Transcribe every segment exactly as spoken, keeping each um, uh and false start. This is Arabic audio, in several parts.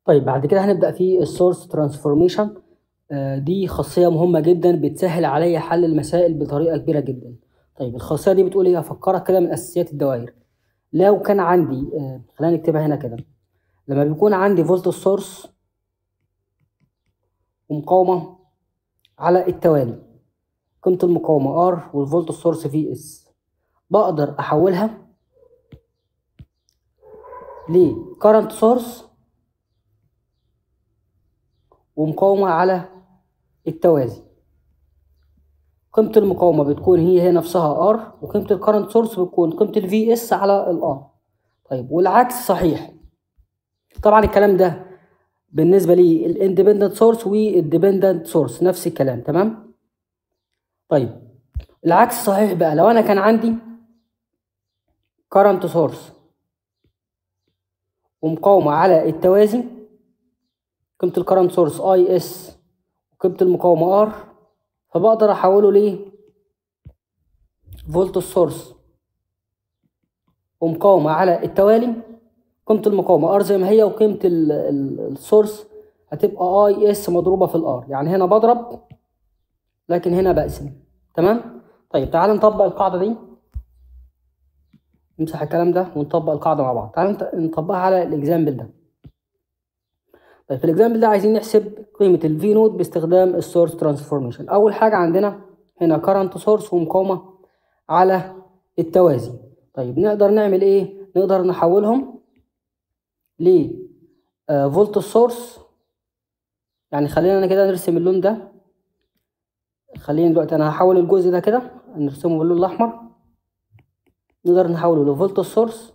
طيب بعد كده هنبدأ في السورس ترانسفورميشن. دي خاصية مهمة جدا بتسهل عليا حل المسائل بطريقة كبيرة جدا. طيب الخاصية دي بتقول ايه؟ هفكرك كده من أساسيات الدوائر. لو كان عندي آه، خلينا نكتبها هنا كده. لما بيكون عندي فولت سورس ومقاومة على التوالي، قيمة المقاومة R والفولت سورس في اس، بقدر أحولها ل current source ومقاومة على التوازي. قيمة المقاومة بتكون هي هي نفسها R، وقيمة الكرنت سورس بتكون قيمة ال في اس على ال R. طيب والعكس صحيح. طبعا الكلام ده بالنسبة لي الاندبندنت سورس والديبندنت سورس نفس الكلام، تمام؟ طيب العكس صحيح بقى. لو أنا كان عندي كرنت سورس ومقاومة على التوازي، قيمة الكرنت سورس اي اس وقيمة المقاومة R، فبقدر أحوله ليه فولت السورس ومقاومة على التوالي. قيمة المقاومة R زي ما هي، وقيمة السورس هتبقى اي اس مضروبة في الار. يعني هنا بضرب لكن هنا بقسم، تمام؟ طيب تعال نطبق القاعدة دي، نمسح الكلام ده ونطبق القاعدة مع بعض. تعال نطبقها على الاكزامبل ده. طيب في الاكزامبل ده عايزين نحسب قيمة الفي نود باستخدام السورس ترانسفورميشن. أول حاجة عندنا هنا كارنت سورس ومقاومة على التوازي. طيب نقدر نعمل ايه؟ نقدر نحولهم ل فولت السورس. يعني خلينا أنا كده نرسم اللون ده. خلينا دلوقتي انا هحول الجزء ده كده نرسمه باللون الاحمر. نقدر نحوله لفولت السورس،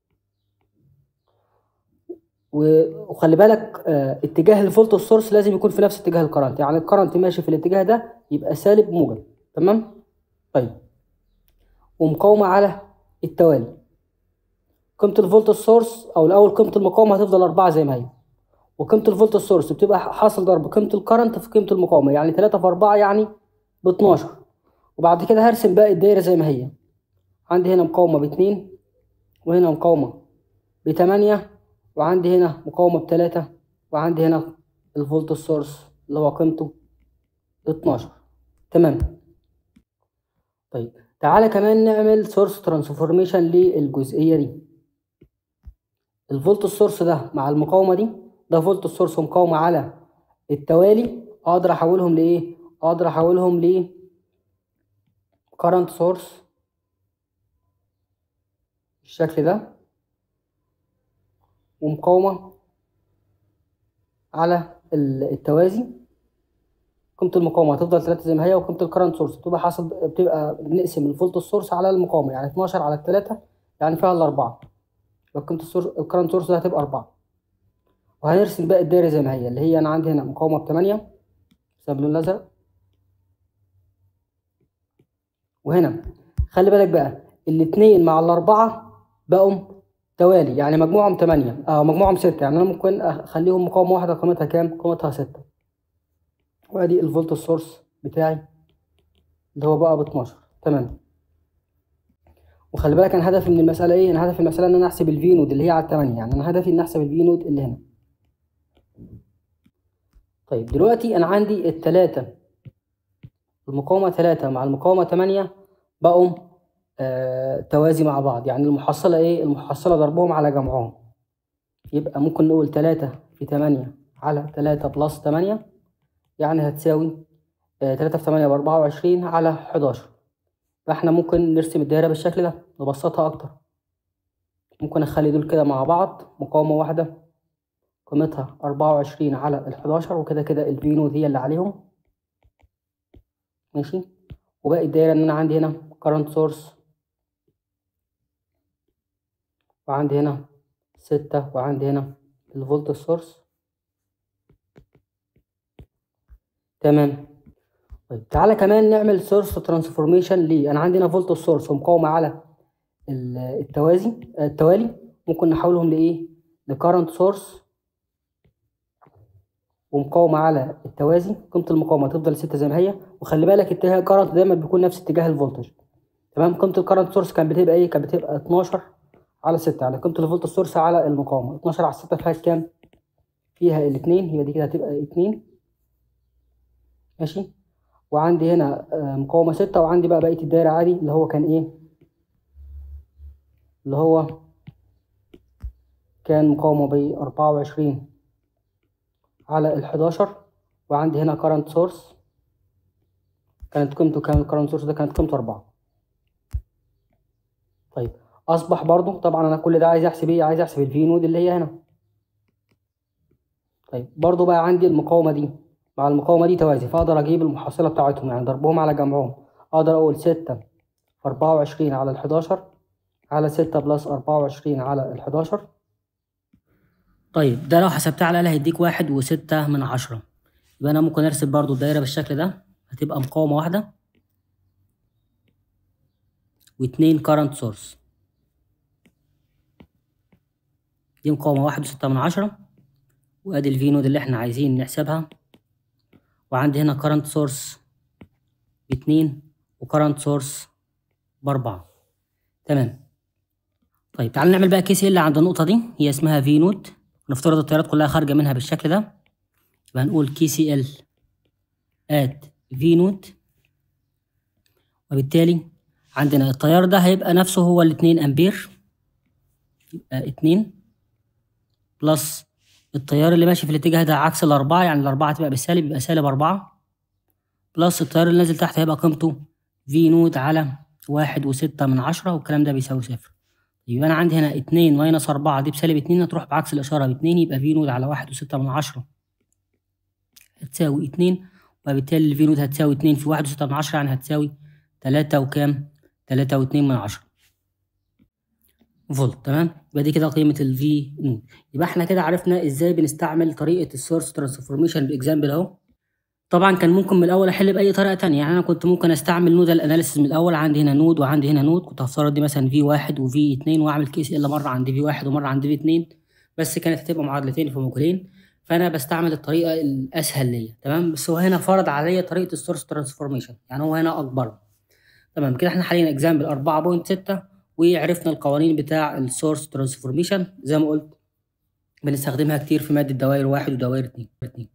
وخلي بالك اه اتجاه الفولت السورس لازم يكون في نفس اتجاه الكرنت. يعني الكرنت ماشي في الاتجاه ده يبقى سالب موجب، تمام؟ طيب ومقاومة على التوالي. قيمة الفولت السورس او الاول قيمة المقاومة هتفضل أربعة زي ما هي، وقيمة الفولت السورس بتبقى حاصل ضرب قيمة الكرنت في قيمة المقاومة. يعني تلاتة في أربعة يعني ب اتناشر. وبعد كده هرسم باقي الدايرة زي ما هي. عندي هنا مقاومة باتنين، وهنا مقاومة بتمانية، وعندي هنا مقاومة بتلاتة، وعندي هنا الفولت السورس اللي هو قيمته اتناشر، تمام؟ طيب تعالى كمان نعمل سورس ترانسفورميشن للجزئية دي. الفولت السورس ده مع المقاومة دي، ده فولت السورس ومقاومة على التوالي، اقدر احولهم لايه؟ اقدر احولهم ل current source بالشكل ده، ومقاومة على التوازي. قيمة المقاومة هتفضل تلاتة زي ما هي، وقيمة الكرنت سورس بتبقى حاصل بتبقى بنقسم الفولت السورس على المقاومة. يعني اتناشر على التلاتة يعني فيها الأربعة، وقيمة السورس الكرنت سورس ده هتبقى أربعة. وهنرسم باقي الدايرة زي ما هي، اللي هي أنا عندي هنا مقاومة بتمانية بسبب اللون الأزرق، وهنا خلي بالك بقى الاتنين مع الأربعة بقوا توالي، يعني مجموعهم تمانية اه مجموعهم ستة. يعني أنا ممكن أخليهم مقاومة واحدة قيمتها كام؟ قيمتها ستة. وادي الفولت السورس بتاعي اللي هو بقى ب اتناشر، تمام؟ وخلي بالك انا هدفي من المساله ايه؟ انا هدفي المساله ان انا احسب الفي نود اللي هي على التمانية. يعني انا هدفي ان احسب الفي نود اللي هنا. طيب دلوقتي انا عندي التلاتة، المقاومه تلاتة مع المقاومه تمانية بقوا آه توازي مع بعض. يعني المحصله ايه؟ المحصله ضربهم على جمعهم. يبقى ممكن نقول تلاتة في تمانية على تلاتة بلس تمانية، يعني هتساوي آه تلاتة في تمانية بأربعة وعشرين على حداشر. فاحنا ممكن نرسم الدايرة بالشكل ده نبسطها أكتر. ممكن أخلي دول كده مع بعض مقاومة واحدة قيمتها أربعة وعشرين على الحداشر، وكده كده الفي نود هي اللي عليهم، ماشي؟ وباقي الدايرة إن أنا عندي هنا current source، وعندي هنا ستة، وعندي هنا الفولت سورس، تمام؟ طيب تعالى كمان نعمل سورس ترانسفورميشن ليه. أنا عندي هنا فولت سورس ومقاومة على التوازي التوالي، ممكن نحولهم لإيه؟ لكارنت سورس ومقاومة على التوازي. قيمة المقاومة تفضل ستة زي ما هي، وخلي بالك اتجاه الكارنت دايما بيكون نفس اتجاه الفولتج، تمام؟ قيمة الكارنت سورس كانت بتبقى ايه؟ كانت بتبقى اتناشر على ستة. يعني قيمة الفولت سورس على المقاومة اتناشر على ستة فيها كام؟ فيها الاتنين، يبقى دي كده هتبقى اتنين. ماشي. وعندي هنا مقاومة ستة، وعندي بقى بقية الدايرة عادي اللي هو كان ايه، اللي هو كان مقاومة بأربعة وعشرين على الحداشر، وعندي هنا current source كانت قيمته كام، current source ده كانت قيمته أربعة. طيب أصبح برضو طبعا أنا كل ده عايز أحسب ايه، عايز أحسب الفي نود اللي هي هنا. طيب برضو بقى عندي المقاومة دي مع المقاومة دي توازي، فأقدر أجيب المحصلة بتاعتهم يعني ضربهم على جمعهم. أقدر أقول ستة في أربعة وعشرين على الحداشر على ستة بلس أربعة وعشرين على الحداشر. طيب ده لو حسبتها على الآلة هيديك واحد وستة من عشرة. يبقى أنا ممكن أرسم برضو الدايرة بالشكل ده، هتبقى مقاومة واحدة واتنين current source. دي مقاومة واحد وستة من عشرة، وأدي الفي نود اللي احنا عايزين نحسبها. وعندي هنا current source باتنين وcurrent source بأربعة. تمام. طيب تعالى نعمل بقى كيس اللي عند النقطة دي، هي اسمها في نود، نفترض التيارات كلها خارجة منها بالشكل ده. يبقى هنقول كي سي ال ات في نود، وبالتالي عندنا التيار ده هيبقى نفسه هو الاتنين امبير، يبقى اتنين بلس التيار اللي ماشي في الاتجاه ده عكس الاربعة، يعني الاربعة تبقى بالسالب، يبقى سالب اربعة، بلس التيار اللي نازل تحت هيبقى قيمته في نود على واحد وستة من عشرة، والكلام ده بيساوي صفر. يبقى انا عندي هنا اتنين ماينس اربعة دي بسالب اتنين، هتروح بعكس الاشارة باتنين، يبقى في نود على واحد وستة من عشرة هتساوي اتنين، وبالتالي الفي نود هتساوي اتنين في واحد وستة من عشرة، يعني هتساوي تلاتة وكام؟ تلاتة واتنين من عشرة فولت. تمام. يبقى دي كده قيمة الفي نود. يبقى احنا كده عرفنا ازاي بنستعمل طريقة السورس ترانسفورميشن باكزامبل اهو. طبعا كان ممكن من الاول احل باي طريقة تانية، يعني انا كنت ممكن استعمل نودال اناليسيس من الاول، عندي هنا نود وعندي هنا نود، كنت هفترض دي مثلا في واحد وفي اتنين، واعمل كيس الا مرة عند في واحد ومرة عند في اتنين، بس كانت هتبقى معادلتين في موجودين، فانا بستعمل الطريقة الاسهل ليا. تمام. بس هو هنا فرض عليا طريقة السورس ترانسفورميشن، يعني هو هنا اكبر. تمام كده احنا حاليا اكزامبل أربعة فاصلة ستة، وعرفنا القوانين بتاع السورس ترانسفورميشن زي ما قلت بنستخدمها كتير في مادة دوائر واحد ودوائر اتنين.